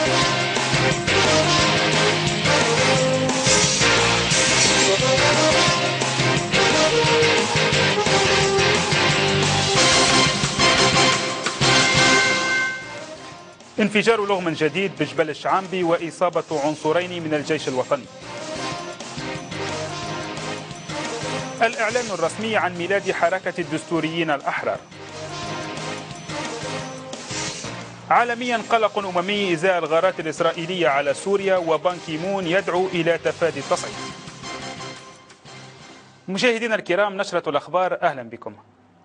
انفجار لغم جديد بجبل الشعامبي وإصابة عنصرين من الجيش الوطني. الإعلان الرسمي عن ميلاد حركة الدستوريين الأحرار. عالميا قلق أممي إزاء الغارات الإسرائيلية على سوريا، وبان كي مون يدعو إلى تفادي التصعيد. مشاهدينا الكرام، نشرة الأخبار، أهلا بكم.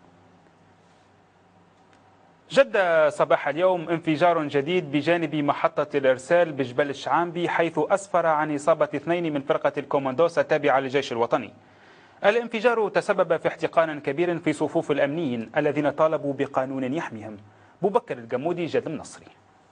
جد صباح اليوم انفجار جديد بجانب محطة الإرسال بجبل الشعامبي، حيث أسفر عن إصابة 2 من فرقة الكوماندوس التابعة للجيش الوطني. الانفجار تسبب في احتقان كبير في صفوف الأمنيين الذين طالبوا بقانون يحميهم. بوبكر الجمودي، جد النصري.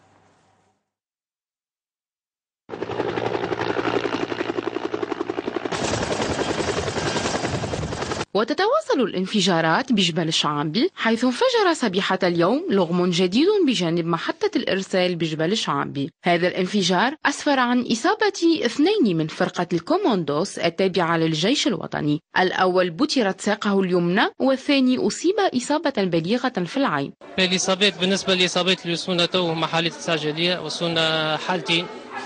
وتتواصل الانفجارات بجبل الشعامبي، حيث انفجر صبيحة اليوم لغم جديد بجانب محطة الإرسال بجبل الشعامبي. هذا الانفجار أسفر عن إصابة 2 من فرقة الكوماندوس التابعة للجيش الوطني. الأول بترت ساقه اليمنى، والثاني أصيب إصابة بليغة في العين. الإصابات بالنسبة للإصابات اللي وصلنا تو هما حالات استعجالية، وصلنا حالتين،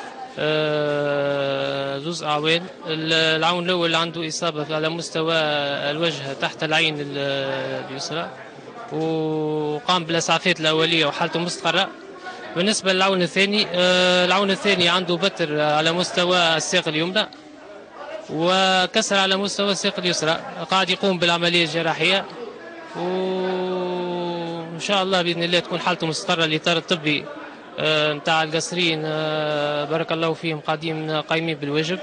زوز أعوان. العون الأول عنده إصابة على مستوى الوجه تحت العين اليسرى، وقام بالإسعافات الأولية وحالته مستقرة. بالنسبة للعون الثاني، العون الثاني عنده بتر على مستوى الساق اليمنى وكسر على مستوى الساق اليسرى، قاعد يقوم بالعملية الجراحية، وإن شاء الله بإذن الله تكون حالته مستقرة. الإطار الطبي نتاع القصرين بارك الله فيهم قايمين بالواجب،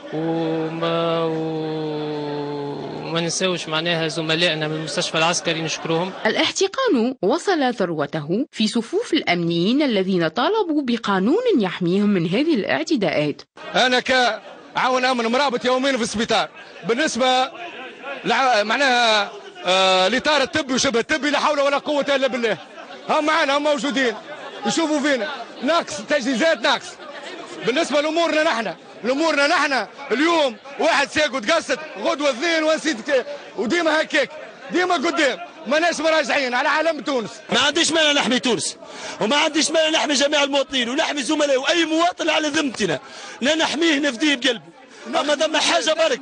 وما ننساوش معناها زملائنا من المستشفى العسكري نشكرهم. الاحتقان وصل ذروته في صفوف الأمنيين الذين طالبوا بقانون يحميهم من هذه الاعتداءات. أنا كعون أمن مرابط يومين في السبيطار، بالنسبة معناها الإطار الطبي وشبه الطبي لا حول ولا قوة إلا بالله. هم معنا، هم موجودين يشوفوا فينا ناقص تجهيزات، ناقص. بالنسبه لامورنا نحن اليوم واحد ساق وتقصت، غدوه 2 ونسيت، وديما هكاك، ديما قدام، ماناش مراجعين على علم تونس. ما عنديش مانع نحمي تونس، وما عنديش مانع نحمي جميع المواطنين، ونحمي زملائي، واي مواطن على ذمتنا نحميه نفديه بقلبي. اما ثم حاجه برك،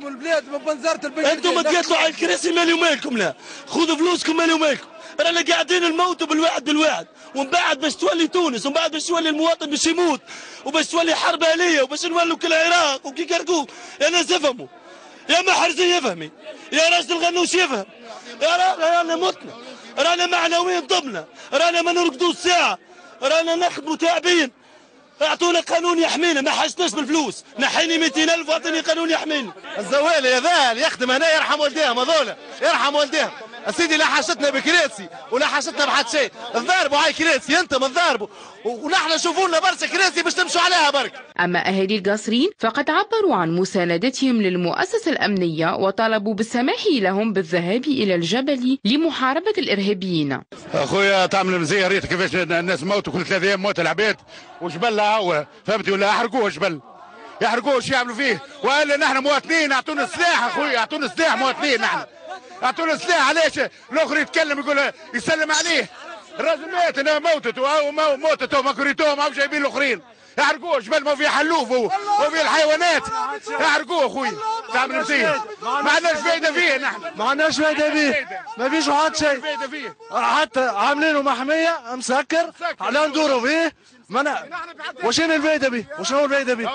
انتم تقاتلوا على الكراسي، مالي ومالكم، لا خذوا فلوسكم، مالي ومالكم. رانا قاعدين نموتوا بالواحد، ومن بعد باش تولي تونس، ومن بعد باش يولي المواطن باش يموت، وباش تولي حرب آلية، وباش نولوا كالعراق وكي كركوك. يا ناس افهموا، يا محرزي يفهمي، يا راجل الغنوش يفهم. رانا متنا، رانا معنويين ضمنا، رانا ما نرقدوش ساعة، رانا نخدموا تعبين. اعطونا قانون يحمينا، ما حاجتناش بالفلوس، نحيني 200,000 واعطيني قانون يحميني. الزوالي يا ذال يخدم هنا، يرحم والديهم هذولا، يرحم والديهم. سيدي لا حاجتنا بكراسي ولا حاجتنا بحد شيء، تضاربوا على كراسي، انتم تضاربوا، ونحن شوفوا لنا برشا كراسي باش تمشوا عليها برك. اما اهالي القصرين فقد عبروا عن مساندتهم للمؤسسة الأمنية، وطالبوا بالسماح لهم بالذهاب إلى الجبل لمحاربة الإرهابيين. اخويا تعمل مزيه، ريت كيفاش الناس موتوا كل 3 ايام، موت العباد وجبل هو، فهمتي ولا؟ يحرقوه جبل، يحرقوه، شو يعملوا فيه؟ والا نحن مواطنين، اعطونا السلاح اخويا، اعطونا السلاح، مواطنين نحن، اعطونا السلاح. علاش الاخر يتكلم يقول يسلم عليه؟ الراجل مات، انا موتته ما كريتوه، ما جايبين الاخرين، يحرقوه جبل، ما فيه حلوف وفيه الحيوانات، يحرقوه اخويا. تعمل مزيه، ما عندناش فايده فيه، نحن ما عندناش فايده فيه، ما فيش حد شيء، حتى عاملينه محميه مسكر على ندوروا فيه. وشنو الفايده به؟ وشنو الفايده به؟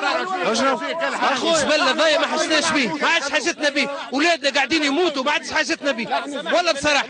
اخويا زبلنا فايا ما حسناش به، ما عادش حاجتنا به، اولادنا قاعدين يموتوا، ما عادش حاجتنا به ولا بصراحه.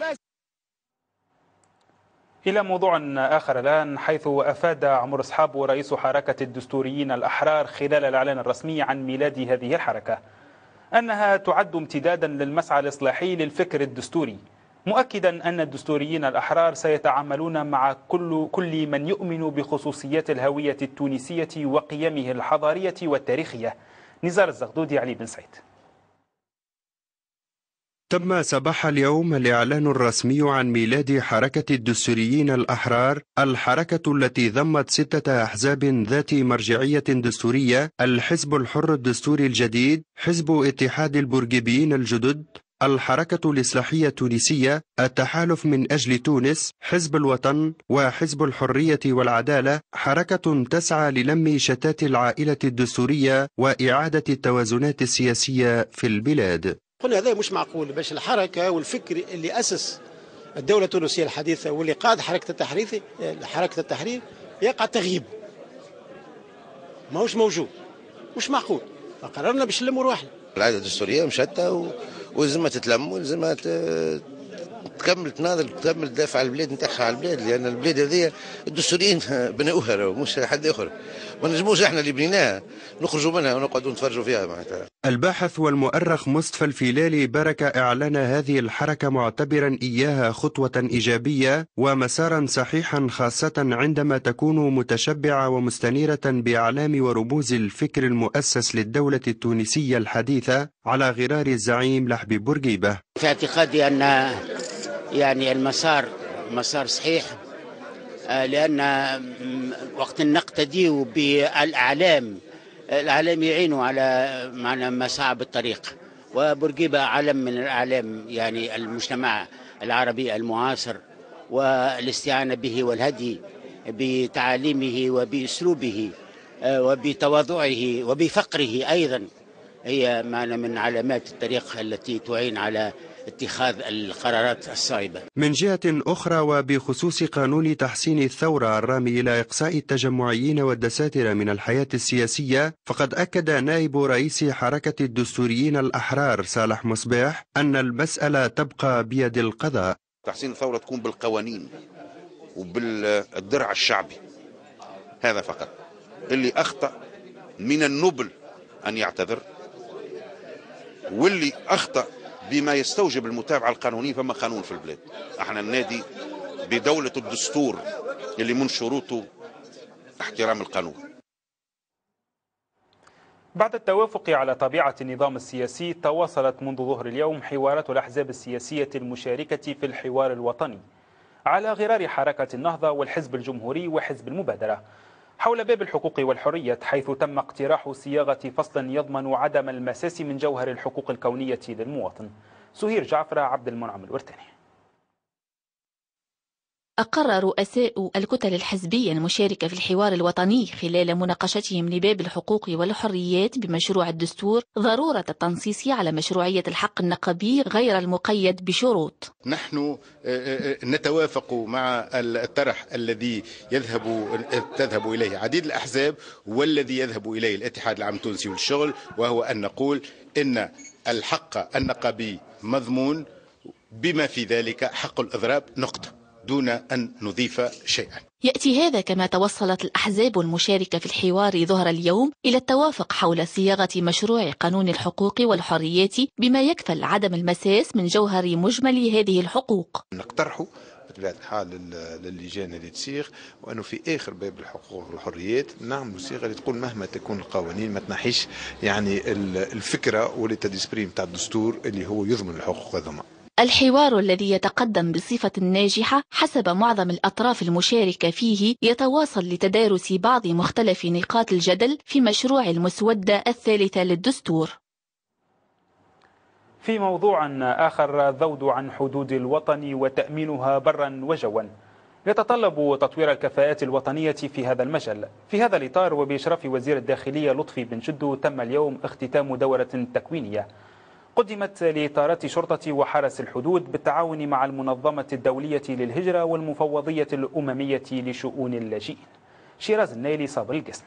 إلى موضوع آخر الآن، حيث أفاد عمر أصحاب رئيس حركة الدستوريين الأحرار خلال الإعلان الرسمي عن ميلاد هذه الحركة أنها تعد امتدادا للمسعى الإصلاحي للفكر الدستوري، مؤكدا أن الدستوريين الأحرار سيتعاملون مع كل من يؤمن بخصوصيات الهوية التونسية وقيمه الحضارية والتاريخية. نزار الزغدودي، علي بن سعيد. تم صباح اليوم الإعلان الرسمي عن ميلاد حركة الدستوريين الأحرار، الحركة التي ضمت 6 أحزاب ذات مرجعية دستورية: الحزب الحر الدستوري الجديد، حزب اتحاد البورقيبيين الجدد، الحركة الإصلاحية التونسية، التحالف من أجل تونس، حزب الوطن، وحزب الحرية والعدالة، حركة تسعى للم شتات العائلة الدستورية وإعادة التوازنات السياسية في البلاد. قلنا هذا مش معقول باش الحركة والفكر اللي أسس الدولة التونسية الحديثة واللي قاد حركة التحرير يقع تغييب، ما هوش موجود، مش معقول. فقررنا باش نلموا روحنا. العائلة الدستورية مشتة ولازمها تتلم ولازمها تكمل تناضل، تكمل تدافع على البلاد نتاعها، على البلاد، لأن البلاد هذه الدستوريين بنوها مش حد آخر، ما نجموش احنا اللي بنيناها نخرجوا منها ونقعدوا نتفرجوا فيها معناتها. الباحث والمؤرخ مصطفى الفيلالي بارك إعلان هذه الحركة معتبرا إياها خطوة إيجابية ومسارا صحيحا، خاصة عندما تكون متشبعة ومستنيرة بأعلام ورموز الفكر المؤسس للدولة التونسية الحديثة على غرار الزعيم لحبي بورقيبة. في اعتقادي أن يعني المسار مسار صحيح، لأن وقت نقتدي بالأعلام يعينوا على مصاعب الطريق، وبورقيبة علم من الأعلام يعني المجتمع العربي المعاصر، والاستعانة به والهدي بتعاليمه وبأسلوبه وبتواضعه وبفقره أيضا هي معنى من علامات الطريق التي تعين على اتخاذ القرارات الصائبة. من جهة أخرى، وبخصوص قانون تحسين الثورة الرامي إلى إقصاء التجمعيين والدساترة من الحياة السياسية، فقد أكد نائب رئيس حركة الدستوريين الأحرار صالح مصباح أن المسألة تبقى بيد القضاء. تحسين الثورة تكون بالقوانين وبالدرع الشعبي، هذا فقط. اللي أخطأ من النبل أن يعتذر، واللي أخطأ بما يستوجب المتابعة القانونية فما قانون في البلاد. احنا النادي بدولة الدستور اللي من شروطه احترام القانون. بعد التوافق على طبيعة النظام السياسي، تواصلت منذ ظهر اليوم حوارات الأحزاب السياسية المشاركة في الحوار الوطني على غرار حركة النهضة والحزب الجمهوري وحزب المبادرة حول باب الحقوق والحريات، حيث تم اقتراح صياغة فصل يضمن عدم المساس من جوهر الحقوق الكونية للمواطن. سهير جعفر، عبد المنعم الورتاني. أقر رؤساء الكتل الحزبية المشاركة في الحوار الوطني خلال مناقشتهم لباب الحقوق والحريات بمشروع الدستور ضرورة التنصيص على مشروعية الحق النقابي غير المقيد بشروط. نحن نتوافق مع الطرح الذي تذهب إليه عديد الأحزاب والذي يذهب إليه الاتحاد العام التونسي للشغل، وهو أن نقول إن الحق النقابي مضمون بما في ذلك حق الإضراب نقطة، دون أن نضيف شيئا. يأتي هذا كما توصلت الأحزاب المشاركة في الحوار ظهر اليوم إلى التوافق حول صياغة مشروع قانون الحقوق والحريات بما يكفل عدم المساس من جوهر مجمل هذه الحقوق. نقترحوا بطبيعة الحال للجان اللي تسيغ، وأنه في آخر باب الحقوق والحريات نعملوا صيغة اللي تقول مهما تكون القوانين ما تنحيش يعني الفكرة والإيتا ديسبري نتاع الدستور اللي هو يضمن الحقوق هذوما. الحوار الذي يتقدم بصفة ناجحة حسب معظم الأطراف المشاركة فيه يتواصل لتدارس بعض مختلف نقاط الجدل في مشروع المسودة الثالثة للدستور. في موضوع آخر، الذود عن حدود الوطن وتأمينها برا وجوا يتطلب تطوير الكفاءات الوطنية في هذا المجال. في هذا الإطار وبإشراف وزير الداخلية لطفي بن جدو، تم اليوم اختتام دورة تكوينية قدمت لإطارات شرطة وحرس الحدود بالتعاون مع المنظمة الدولية للهجرة والمفوضية الأممية لشؤون اللاجئين. شيراز النيلي، صابر القسمي.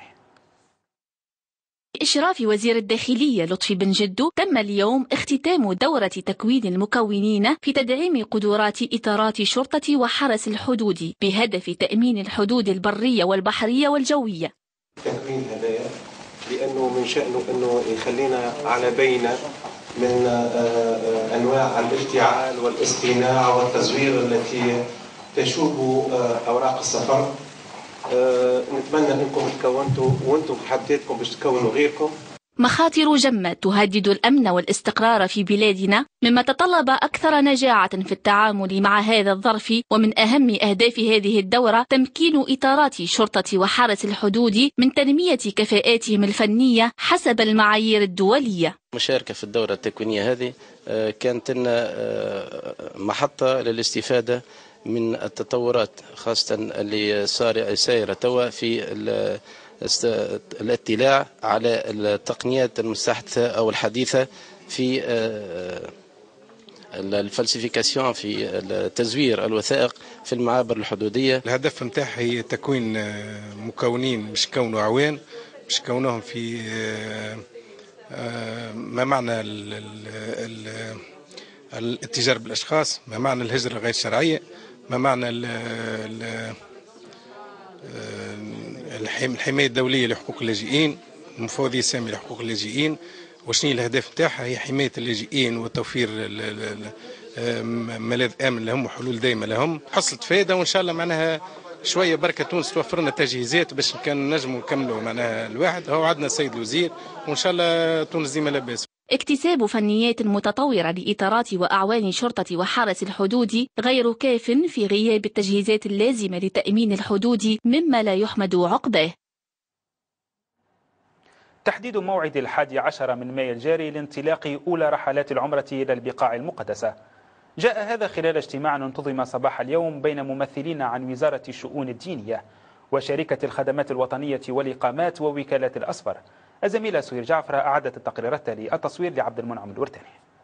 بإشراف وزير الداخلية لطفي بن جدو، تم اليوم اختتام دورة تكوين المكونين في تدعيم قدرات إطارات شرطة وحرس الحدود بهدف تأمين الحدود البرية والبحرية والجوية. تكوين هدايا لأنه من شأنه أنه يخلينا على بينة من أنواع الاشتعال والاصطناع والتزوير التي تشوب أوراق السفر. نتمنى أنكم تكونتوا وأنتم في حد ذاتكم باش تكونوا غيركم. مخاطر جمة تهدد الأمن والاستقرار في بلادنا، مما تطلب أكثر نجاعة في التعامل مع هذا الظرف. ومن أهم أهداف هذه الدورة تمكين إطارات شرطة وحرس الحدود من تنمية كفاءاتهم الفنية حسب المعايير الدولية. المشاركة في الدورة التكوينية هذه كانت لنا محطة للاستفادة من التطورات، خاصة اللي سايرة توا في الاطلاع على التقنيات المستحدثة أو الحديثة في الفلسفيكاسيون، في تزوير الوثائق في المعابر الحدودية. الهدف نتاعها هي تكوين مكونين باش يكونوا أعوان، باش يكونوهم في ما معنى الاتجار بالأشخاص، ما معنى الهجرة غير شرعية، ما معنى الحماية الدولية لحقوق اللاجئين، المفوضية السامية لحقوق اللاجئين. وشنو الأهداف نتاعها؟ هي حماية اللاجئين وتوفير ملاذ آمن لهم وحلول دائمة لهم. حصلت فائدة، وإن شاء الله معناها شوية بركة تونس توفر لنا تجهيزات باش كان نجموا نكملوا معناها الواحد. هو عندنا السيد الوزير، وإن شاء الله تونس ديما لاباس. اكتساب فنيات متطورة لإطارات وأعوان شرطة وحرس الحدود غير كاف في غياب التجهيزات اللازمة لتأمين الحدود، مما لا يحمد عقباه. تحديد موعد 11 من مايو الجاري لانطلاق أولى رحلات العمرة إلى البقاع المقدسة. جاء هذا خلال اجتماع انتظم صباح اليوم بين ممثلين عن وزارة الشؤون الدينية وشركة الخدمات الوطنية والإقامات ووكالة الأصفر. الزميلة سهير جعفر أعدت التقرير التالي، التصوير لعبد المنعم الورتاني.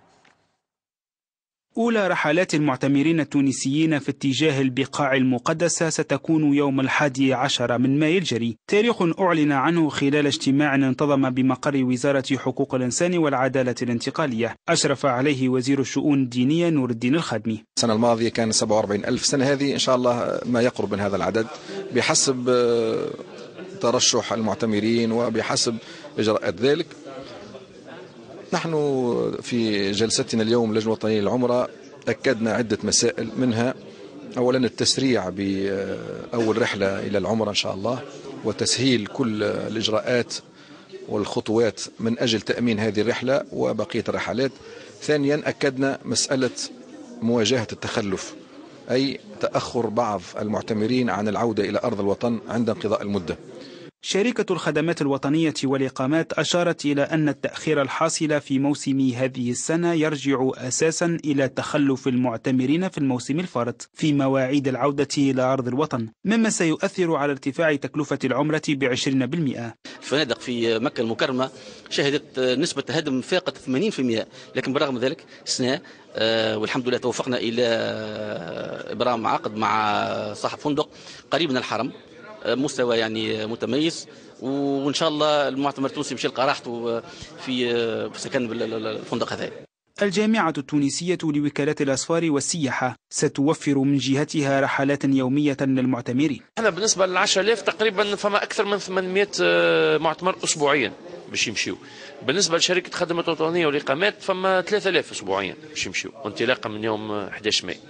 أولى رحلات المعتمرين التونسيين في اتجاه البقاع المقدسة ستكون يوم 11 من مايو الجاري، تاريخ أعلن عنه خلال اجتماع انتظم بمقر وزارة حقوق الإنسان والعدالة الانتقالية، أشرف عليه وزير الشؤون الدينية نور الدين الخادمي. السنة الماضية كان 47,000، سنة هذه إن شاء الله ما يقرب من هذا العدد بحسب ترشح المعتمرين وبحسب إجراءات ذلك. نحن في جلستنا اليوم اللجنة الوطنية للعمرة أكدنا عدة مسائل، منها أولا التسريع بأول رحلة إلى العمرة إن شاء الله، وتسهيل كل الإجراءات والخطوات من أجل تأمين هذه الرحلة وبقية الرحلات. ثانيا أكدنا مسألة مواجهة التخلف، أي تأخر بعض المعتمرين عن العودة إلى أرض الوطن عند انقضاء المدة. شركة الخدمات الوطنية والإقامات أشارت إلى أن التأخير الحاصل في موسم هذه السنة يرجع أساسا إلى تخلف المعتمرين في الموسم الفارط في مواعيد العودة إلى أرض الوطن، مما سيؤثر على ارتفاع تكلفة العمرة ب20%. الفنادق في مكة المكرمة شهدت نسبة هدم فاقت 80%، لكن برغم ذلك السنة والحمد لله توفقنا إلى إبرام عقد مع صاحب فندق قريب من الحرم، مستوى يعني متميز، وإن شاء الله المعتمر التونسي مش يلقى راحته في سكن الفندق هذا. الجامعة التونسية لوكالات الأسفار والسياحة ستوفر من جهتها رحلات يومية للمعتمرين. احنا بالنسبة ل10,000 تقريبا فما أكثر من 800 معتمر أسبوعيا باش يمشيو. بالنسبة لشركة خدمات الوطنية والإقامات فما 3000 أسبوعيا باش يمشيو، وانطلاقا من يوم 11 مايو.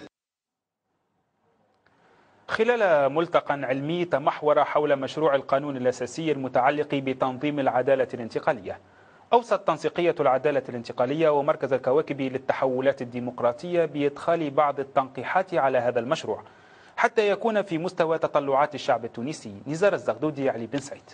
خلال ملتقى علمي تمحور حول مشروع القانون الأساسي المتعلق بتنظيم العدالة الانتقالية، أوصت تنسيقية العدالة الانتقالية ومركز الكواكب للتحولات الديمقراطية بإدخال بعض التنقيحات على هذا المشروع حتى يكون في مستوى تطلعات الشعب التونسي. نزار الزغدودي، علي بن سعيد.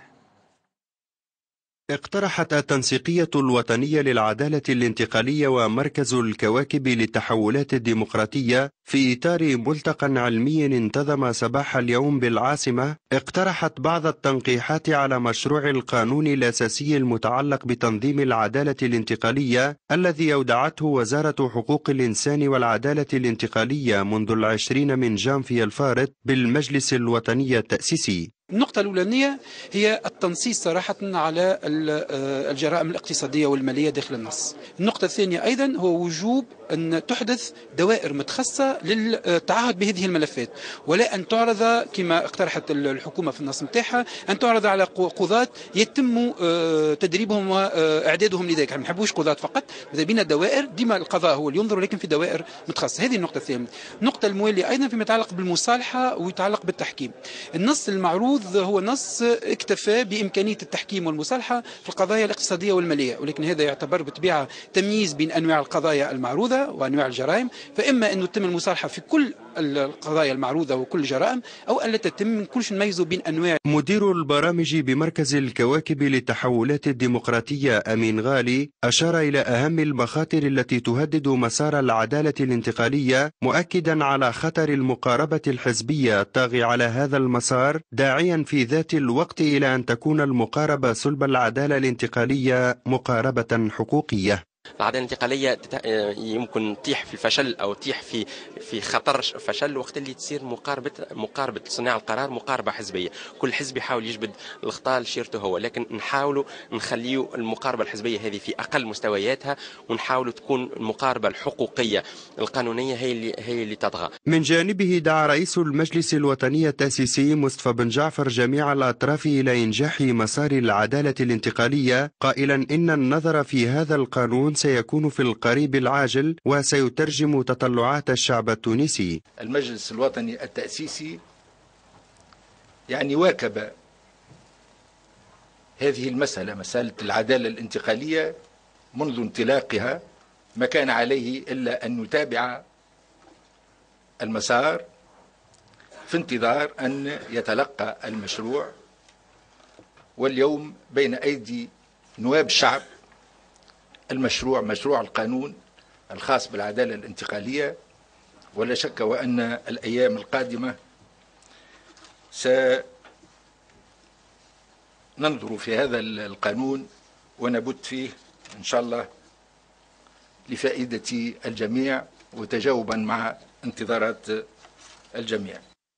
اقترحت التنسيقية الوطنية للعدالة الانتقالية ومركز الكواكب للتحولات الديمقراطية في إطار ملتقى علمي انتظم صباح اليوم بالعاصمة، اقترحت بعض التنقيحات على مشروع القانون الأساسي المتعلق بتنظيم العدالة الانتقالية الذي أودعته وزارة حقوق الإنسان والعدالة الانتقالية منذ 20 من جانفي الفارط بالمجلس الوطني التأسيسي. النقطة الأولانية هي التنصيص صراحة على الجرائم الاقتصادية والمالية داخل النص. النقطة الثانية أيضا هو وجوب أن تحدث دوائر متخصصة للتعهد بهذه الملفات، ولا أن تعرض كما اقترحت الحكومة في النص متاعها أن تعرض على قضاة يتم تدريبهم وإعدادهم لذلك. ما نحبوش قضاة فقط، إذا بينا دوائر ديما القضاء هو اللي ينظر، لكن في دوائر متخصصة. هذه النقطة الثانية. النقطة الموالية أيضا فيما يتعلق بالمصالحة ويتعلق بالتحكيم. النص المعروض المفروض هو نص اكتفى بإمكانية التحكيم والمصالحة في القضايا الاقتصادية والمالية، ولكن هذا يعتبر بطبيعة تمييز بين أنواع القضايا المعروضة وأنواع الجرائم، فإما أن تتم المصالحة في كل القضايا المعروضة وكل الجرائم، أو أن لا تتم، من كلش نميزوا بين أنواع. مدير البرامج بمركز الكواكب للتحولات الديمقراطية أمين غالي أشار إلى أهم المخاطر التي تهدد مسار العدالة الانتقالية، مؤكدا على خطر المقاربة الحزبية الطاغي على هذا المسار، داعيا في ذات الوقت إلى أن تكون المقاربة صلب العدالة الانتقالية مقاربة حقوقية. العدالة الانتقالية يمكن تطيح في الفشل أو تطيح في خطر فشل وقت اللي تصير مقاربة صناع القرار مقاربة حزبية، كل حزب يحاول يجبد الخطأ لشيرته هو، لكن نحاولوا نخليوا المقاربة الحزبية هذه في أقل مستوياتها، ونحاولوا تكون المقاربة الحقوقية القانونية هي اللي تطغى. من جانبه دعا رئيس المجلس الوطني التأسيسي مصطفى بن جعفر جميع الأطراف إلى إنجاح مسار العدالة الانتقالية، قائلا إن النظر في هذا القانون سيكون في القريب العاجل وسيترجم تطلعات الشعب التونسي. المجلس الوطني التأسيسي واكب هذه المسألة، مسألة العدالة الانتقالية، منذ انطلاقها، ما كان عليه إلا أن يتابع المسار في انتظار أن يتلقى المشروع، واليوم بين أيدي نواب الشعب المشروع، مشروع القانون الخاص بالعدالة الانتقالية، ولا شك وأن الأيام القادمة سننظر في هذا القانون ونبت فيه إن شاء الله لفائدة الجميع وتجاوبا مع انتظارات الجميع.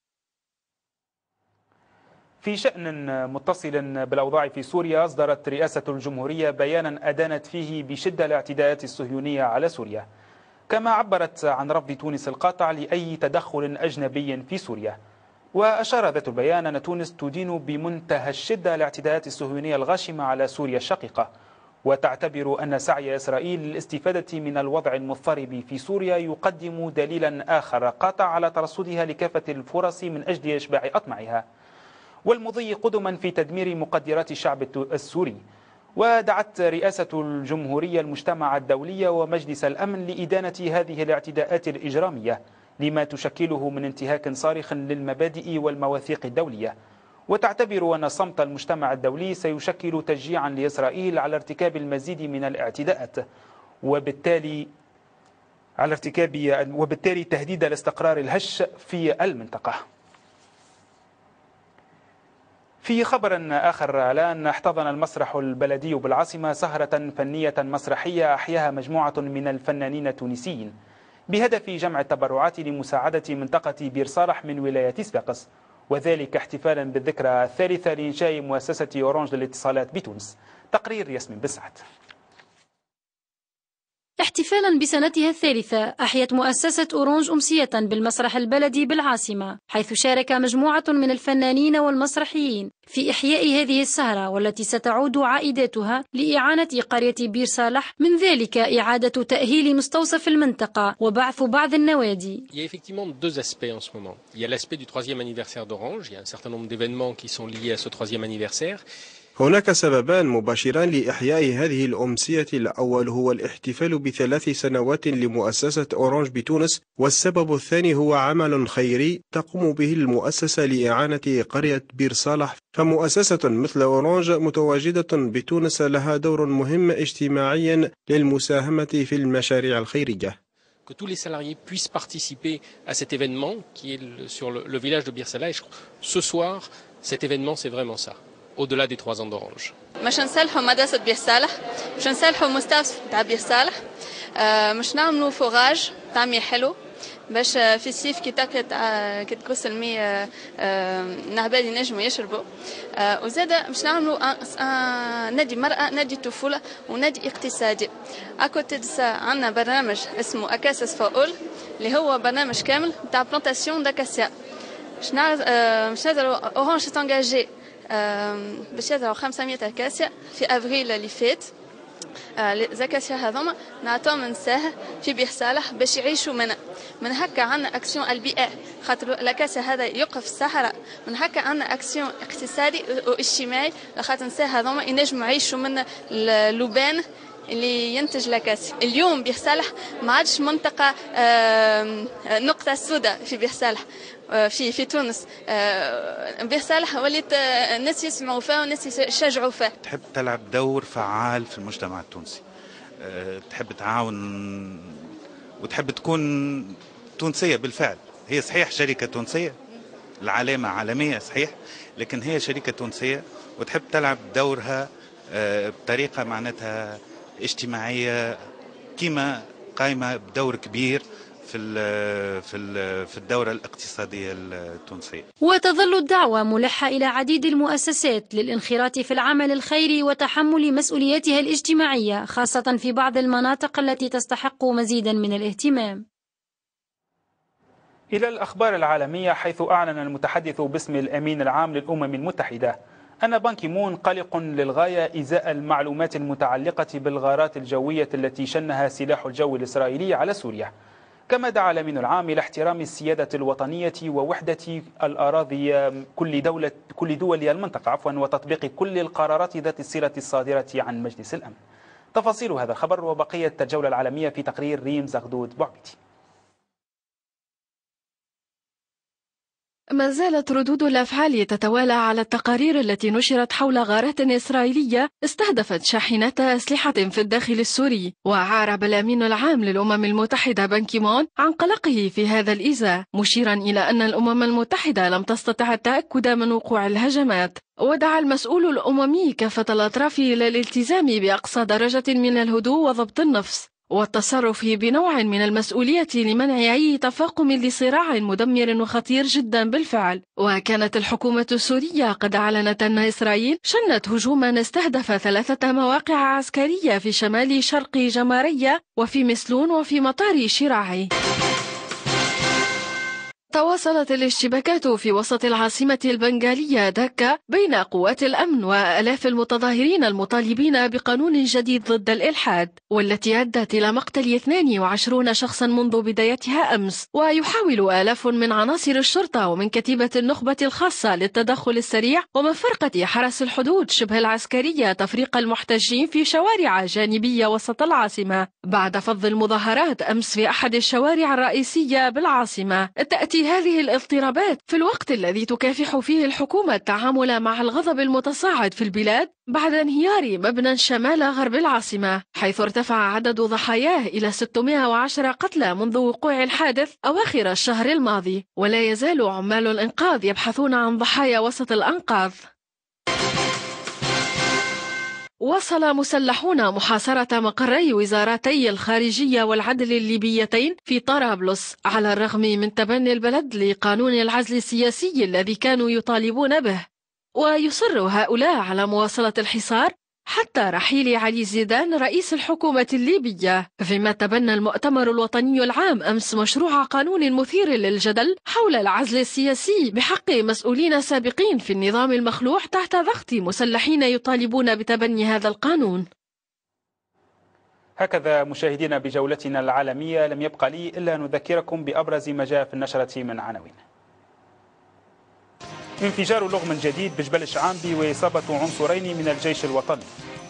في شأن متصل بالأوضاع في سوريا، أصدرت رئاسة الجمهورية بيانا أدانت فيه بشدة الاعتداءات الصهيونية على سوريا، كما عبرت عن رفض تونس القاطع لأي تدخل أجنبي في سوريا. وأشار ذات البيان أن تونس تدين بمنتهى الشدة الاعتداءات الصهيونية الغاشمة على سوريا الشقيقة، وتعتبر أن سعي إسرائيل للاستفادة من الوضع المضطرب في سوريا يقدم دليلا آخر قاطع على ترصدها لكافة الفرص من أجل إشباع أطماعها والمضي قدما في تدمير مقدرات الشعب السوري. ودعت رئاسة الجمهورية المجتمع الدولي ومجلس الأمن لإدانة هذه الاعتداءات الإجرامية لما تشكله من انتهاك صارخ للمبادئ والمواثيق الدولية، وتعتبر أن صمت المجتمع الدولي سيشكل تشجيعا لإسرائيل على ارتكاب المزيد من الاعتداءات، وبالتالي تهديد الاستقرار الهش في المنطقة. في خبر آخر الآن، احتضن المسرح البلدي بالعاصمة سهرة فنية مسرحية أحياها مجموعة من الفنانين التونسيين بهدف جمع التبرعات لمساعدة منطقة بير صالح من ولاية صفاقس، وذلك احتفالا بالذكرى الثالثة لإنشاء مؤسسة أورانج للاتصالات بتونس. تقرير ياسمين بسعد. احتفالا بسنتها الثالثة، أحيت مؤسسة أورانج أمسية بالمسرح البلدي بالعاصمة، حيث شارك مجموعة من الفنانين والمسرحيين في إحياء هذه السهرة، والتي ستعود عائداتها لإعانة قرية بير صالح، من ذلك إعادة تأهيل مستوصف المنطقة وبعث بعض النوادي. Il y a effectivement deux aspects en ce moment. Il y a l'aspect du 3e anniversaire d'Orange. Il y a un certain nombre d'événements qui sont liés à ce 3e anniversaire. هناك سببان مباشران لإحياء هذه الأمسية. الأول هو الاحتفال ب3 سنوات لمؤسسة أورانج بتونس، والسبب الثاني هو عمل خيري تقوم به المؤسسة لإعانة قرية بير صالح. فمؤسسة مثل أورانج متواجدة بتونس لها دور مهم اجتماعيا للمساهمة في المشاريع الخيرية. Que tous les salariés puissent participer à cet événement qui est sur le village de Bir Salah. Et ce soir, cet événement, c'est vraiment ça. au-delà des 3 ans d'Orange. مش نصلحوا مدرسة بير صالح، مش نصلحوا مستوصف تاع بير صالح، مش نعملوا فوراج طعمي حلو باش في الصيف كي تقص المية النعباد ينجموا يشربوا، وزادا مش نعملوا نادي مرأة، نادي طفولة، ونادي اقتصادي. أكوتيدسا عندنا برنامج اسمه أكاسس فاول اللي هو برنامج كامل تاع بلانتاسيون داكاسيا. مش نقدروا أورانج تانجاجي باش يزرعوا 500 أكاسيا في أفريل اللي فات، زكاتيا هذوما نعطوهم نساه في بير صالح باش يعيشوا من هكا عندنا اكسيون البيئة، خاطر لاكاسا هذا يقف في الصحراء، من هكا عندنا اكسيون اقتصادي واجتماعي خاطر نساه هذوما ينجموا يعيشوا من اللبان اللي ينتج لاكاسي. اليوم بير صالح ما عادش منطقة نقطة سوداء في بير صالح في تونس. بير صالح وليت الناس يسمعوا فيها والناس يشجعوا فيها. تحب تلعب دور فعال في المجتمع التونسي، تحب تعاون وتحب تكون تونسية بالفعل. هي صحيح شركة تونسية، العلامة عالمية صحيح، لكن هي شركة تونسية وتحب تلعب دورها بطريقة معناتها اجتماعية، كما قائمة بدور كبير في الدورة الاقتصادية التونسية. وتظل الدعوة ملحة إلى عديد المؤسسات للانخراط في العمل الخيري وتحمل مسؤولياتها الاجتماعية، خاصة في بعض المناطق التي تستحق مزيدا من الاهتمام. إلى الأخبار العالمية، حيث أعلن المتحدث باسم الأمين العام للأمم المتحدة أن بان كي مون قلق للغاية إزاء المعلومات المتعلقة بالغارات الجوية التي شنها سلاح الجو الإسرائيلي على سوريا. كما دعا الأمين العام إلى احترام السيادة الوطنية ووحدة الأراضي كل دول المنطقة وتطبيق كل القرارات ذات الصلة الصادرة عن مجلس الأمن. تفاصيل هذا الخبر وبقية الجولة العالمية في تقرير ريم زغدود بوعبيتي. ما زالت ردود الأفعال تتوالى على التقارير التي نشرت حول غارات إسرائيلية استهدفت شاحنات أسلحة في الداخل السوري. وأعرب الأمين العام للأمم المتحدة بان كي مون عن قلقه في هذا الإزاء، مشيرا إلى أن الأمم المتحدة لم تستطع التأكد من وقوع الهجمات. ودعا المسؤول الأممي كافة الأطراف إلى الالتزام بأقصى درجة من الهدوء وضبط النفس والتصرف بنوع من المسؤولية لمنع أي تفاقم لصراع مدمر وخطير جدا بالفعل. وكانت الحكومة السورية قد أعلنت أن إسرائيل شنت هجوما استهدف 3 مواقع عسكرية في شمال شرق جمارية وفي مسلون وفي مطار شراعي. تواصلت الاشتباكات في وسط العاصمة البنغالية داكا بين قوات الأمن وآلاف المتظاهرين المطالبين بقانون جديد ضد الإلحاد، والتي أدت إلى مقتل 22 شخصا منذ بدايتها أمس. ويحاول آلاف من عناصر الشرطة ومن كتيبة النخبة الخاصة للتدخل السريع ومن فرقة حرس الحدود شبه العسكرية تفريق المحتجين في شوارع جانبية وسط العاصمة بعد فض المظاهرات أمس في أحد الشوارع الرئيسية بالعاصمة. تأتي هذه الاضطرابات في الوقت الذي تكافح فيه الحكومة التعامل مع الغضب المتصاعد في البلاد بعد انهيار مبنى شمال غرب العاصمة، حيث ارتفع عدد ضحاياه إلى 610 قتلى منذ وقوع الحادث أواخر الشهر الماضي. ولا يزال عمال الإنقاذ يبحثون عن ضحايا وسط الأنقاض. وصل مسلحون محاصرة مقري وزارتي الخارجية والعدل الليبيتين في طرابلس على الرغم من تبني البلد لقانون العزل السياسي الذي كانوا يطالبون به. ويصر هؤلاء على مواصلة الحصار حتى رحيل علي زيدان رئيس الحكومة الليبية، فيما تبنى المؤتمر الوطني العام أمس مشروع قانون مثير للجدل حول العزل السياسي بحق مسؤولين سابقين في النظام المخلوع تحت ضغط مسلحين يطالبون بتبني هذا القانون. هكذا مشاهدينا بجولتنا العالمية لم يبقى لي إلا أن نذكركم بأبرز ما جاء في النشرة من عناوين. انفجار لغم جديد بجبل الشعامبي وإصابة عنصرين من الجيش الوطني.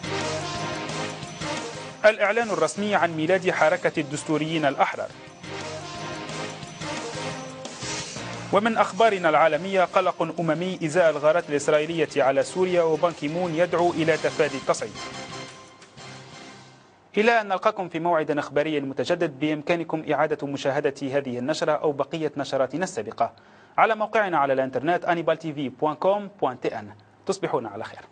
الإعلان الرسمي عن ميلاد حركة الدستوريين الأحرار. ومن أخبارنا العالمية قلق أممي إزاء الغارات الإسرائيلية على سوريا وبان كي مون يدعو إلى تفادي التصعيد. إلى أن نلقاكم في موعد إخباري متجدد، بإمكانكم إعادة مشاهدة هذه النشرة أو بقية نشراتنا السابقة على موقعنا على الإنترنت annibaltv.com.tn. تصبحون على خير.